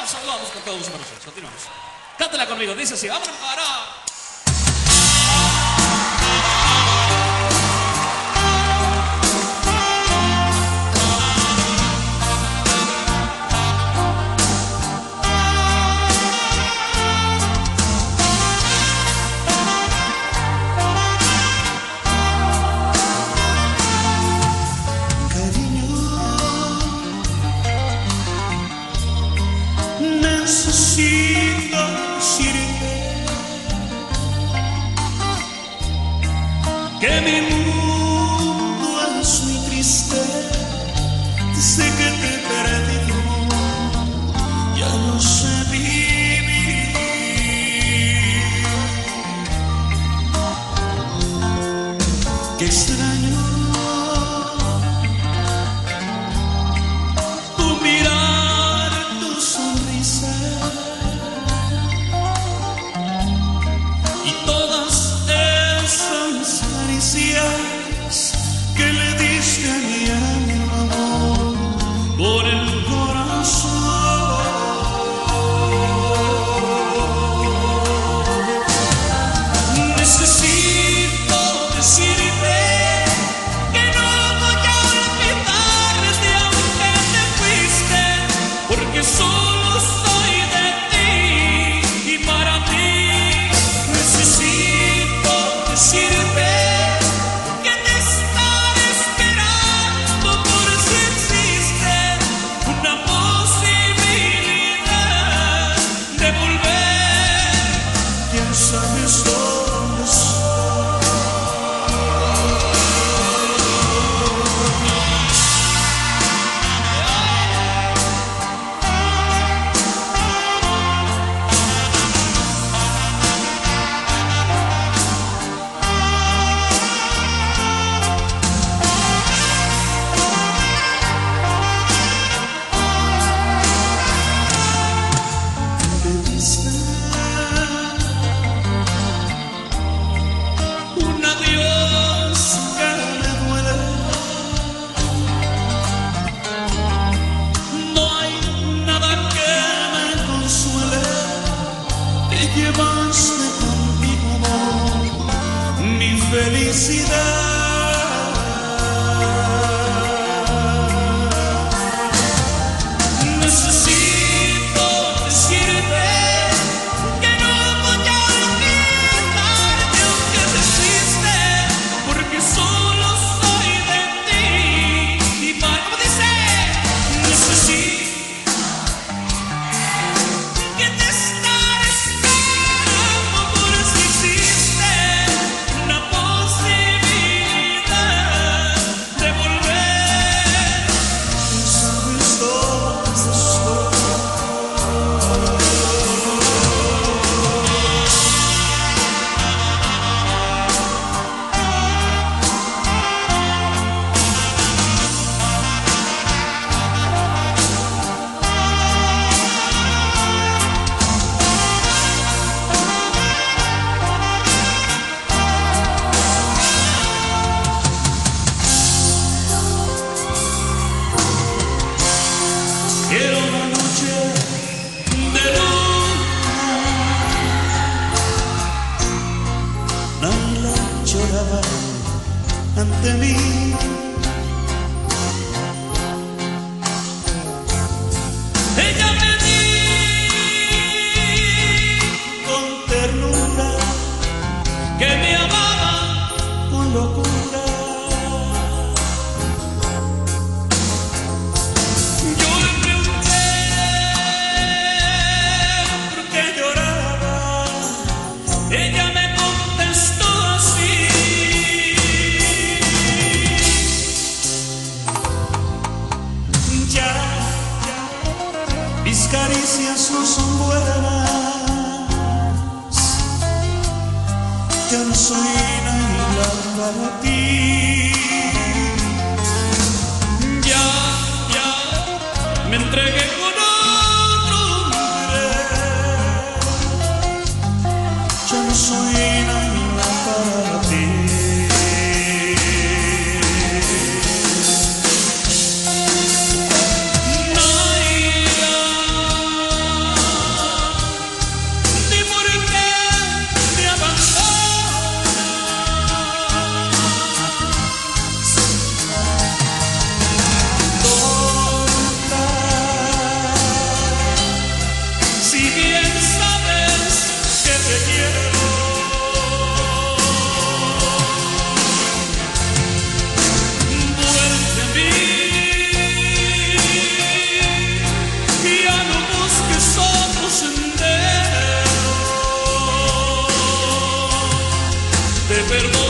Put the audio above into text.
Saludamos con todo gusto para ustedes. Continuamos. Cántala conmigo, dice así. ¡Vámonos para! Necesito decirte que mi mundo es muy triste desde que te he perdido. Ya no sé vivir. Qué extraño tu mirar, tu sonrisa y todas esas caricias que le diste a mi amor por el corazón. Necesito decirte que no voy a olvidarte aunque te fuiste, porque solo soy de ti y para ti. Necesito decirte que te estaré esperando por si existe una posibilidad de volver. Ya sabes dónde estoy. Un adiós que me duele. No hay nada que me consuele. Te llevaste contigo, amor, mi felicidad. Necesito decirte que no voy a olvidarte aunque te fuiste, porque solo soy de ti y para, como dice, necesito que te estaré esperando por si existe una posibilidad de volver. ¿Sabes dónde estoy? Quiero una noche de luna. Naila lloraba ante mí. Ella me dijo con ternura que me amaba con locura. Yo le pregunté por qué lloraba. Ella me contestó así: ya, mis caricias no son buenas. Ya no soy Naila para ti. Ya me entregué con otro hombre. Ya no soy Naila para ti. Naila, perdón.